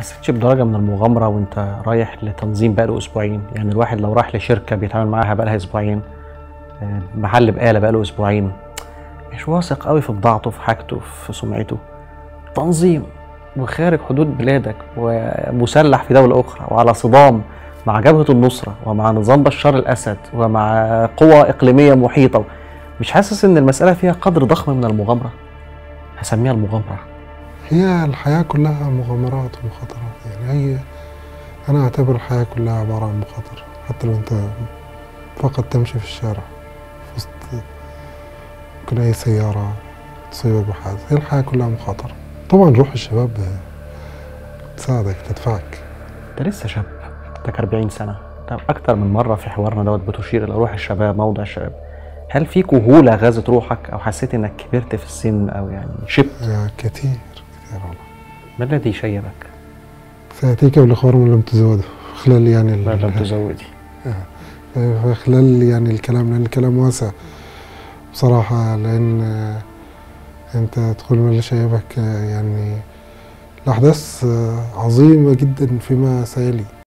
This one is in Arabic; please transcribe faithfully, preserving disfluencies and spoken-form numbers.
حسيتش بدرجة من المغامرة وانت رايح لتنظيم بقاله اسبوعين؟ يعني الواحد لو راح لشركة بيتعامل معاها بقالها اسبوعين، آه، محل بقالة بقاله اسبوعين، مش واثق قوي في بضاعته، في حاجته، في سمعته. تنظيم وخارج حدود بلادك ومسلح في دولة أخرى وعلى صدام مع جبهة النصرة ومع نظام بشار الأسد ومع قوى إقليمية محيطة، مش حاسس إن المسألة فيها قدر ضخم من المغامرة؟ هسميها المغامرة. هي الحياة كلها مغامرات ومخاطرات، يعني هي أنا أعتبر الحياة كلها عبارة عن مخاطرة. حتى لو أنت فقط تمشي في الشارع في وسط ممكن أي سيارة تصيبك بحادث، هي الحياة كلها مخاطرة. طبعا روح الشباب تساعدك تدفعك. أنت لسه شاب، عندك أربعين سنة. طب أكتر من مرة في حوارنا دوت بتشير إلى روح الشباب، موضع الشباب. هل في كهولة غازت روحك أو حسيت إنك كبرت في السن أو يعني شبت؟ كتير كتير والله. ما الذي شيبك؟ سيأتيك بالأخبار من لم تزوده خلال يعني ما لم تزودي. في خلال يعني الكلام، لأن الكلام واسع بصراحة، لأن أنت تقول ما اللي شيبك، يعني الأحداث عظيمة جدا فيما سيلي.